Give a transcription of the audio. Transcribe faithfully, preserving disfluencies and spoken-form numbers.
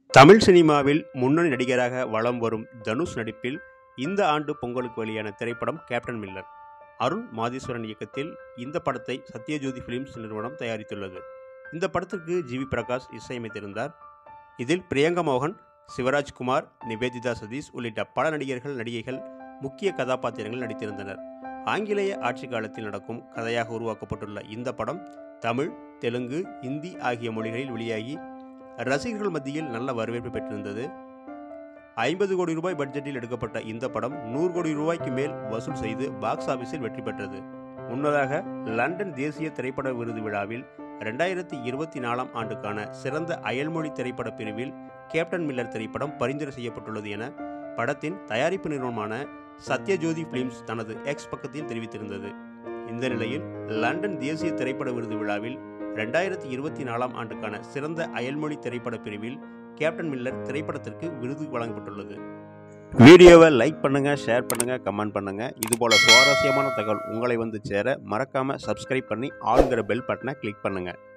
தமிழ் சினிமாவில் முன்னணி நடிகராக வலம் வரும் தனுஷ் நடிப்பில் இந்த ஆண்டு பொங்கலுக்கு வெளியான திரைப்படம் கேப்டன் மில்லர். அருண் மாதேஸ்வரன் இயக்கத்தில் இந்த படத்தை சத்யஜோதி பிலிம்ஸ் நிறுவனம் தயாரித்துள்ளது. இந்த படத்திற்கு ஜி வி பிரகாஷ் இசையமைத்திருந்தார். இதில் பிரியங்கா மோகன், சிவராஜ்குமார், நிவேதிதா சதீஷ் உள்ளிட்ட பல நடிகர்கள் நடிகைகள் முக்கிய கதாபாத்திரங்கள் நடித்திருந்தனர். ஆங்கிலேய ஆட்சி காலத்தில் நடக்கும் கதையாக உருவாக்கப்பட்டுள்ள இந்த படம் தமிழ், தெலுங்கு, இந்தி ஆகிய மொழிகளில் வெளியாகி ரசிகர்கள் மத்தியில் நல்ல வரவேற்பு பெற்றிருந்தது. ஐம்பது கோடி ரூபாய் பட்ஜெட்டில் எடுக்கப்பட்ட இந்த படம் நூறு கோடி ரூபாய்க்கு மேல் வசூல் செய்து பாக்ஸ் ஆபீஸில் வெற்றி பெற்றது. முன்னதாக லண்டன் தேசிய திரைப்பட விருது விழாவில் இரண்டாயிரத்தி இருபத்தி நாலாம் ஆண்டுக்கான சிறந்த அயல்மொழி திரைப்பட பிரிவில் கேப்டன் மில்லர் திரைப்படம் பரிந்துரை செய்யப்பட்டுள்ளது என படத்தின் தயாரிப்பு நிறுவனமான சத்யஜோதி பிலிம்ஸ் தனது எக்ஸ் பக்கத்தில் தெரிவித்திருந்தது. இந்த நிலையில் லண்டன் தேசிய திரைப்பட விருது விழாவில் இரண்டாயிரத்தி இருபத்தி நாலாம் ஆண்டுக்கான சிறந்த அயல்மொழி திரைப்பட பிரிவில் கேப்டன் மில்லர் திரைப்படத்திற்கு விருது வழங்கப்பட்டுள்ளது. வீடியோவை லைக் பண்ணுங்க, ஷேர் பண்ணுங்க, கமெண்ட் பண்ணுங்க. இதுபோல சுவாரஸ்யமான தகவல் உங்களை வந்து சேர மறக்காம சப்ஸ்கிரைப் பண்ணி ஆளுங்கிற பெல் பட்டனை கிளிக் பண்ணுங்க.